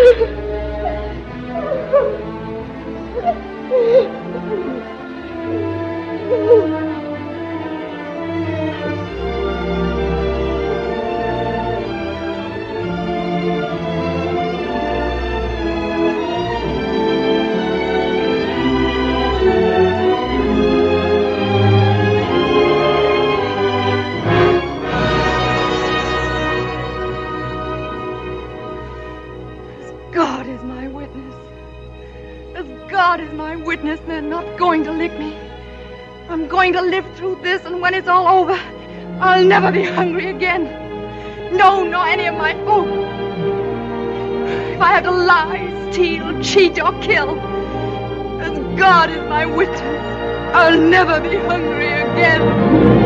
God is my witness. As God is my witness, they're not going to lick me. I'm going to live through this, and when it's all over, I'll never be hungry again. No, nor any of my folk. If I have to lie, steal, cheat, or kill, as God is my witness, I'll never be hungry again.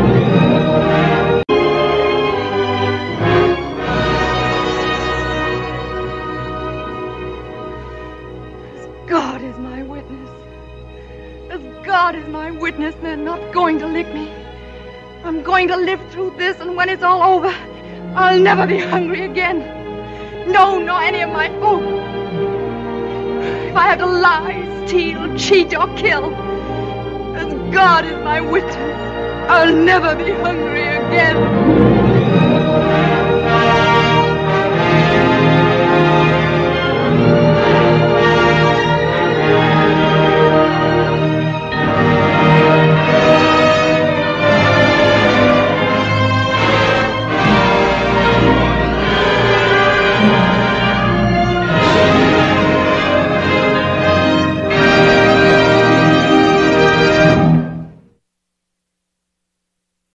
God is my witness. As God is my witness, they're not going to lick me. I'm going to live through this, and when it's all over, I'll never be hungry again. No, nor any of my folk. If I have to lie, steal, cheat, or kill, as God is my witness, I'll never be hungry again.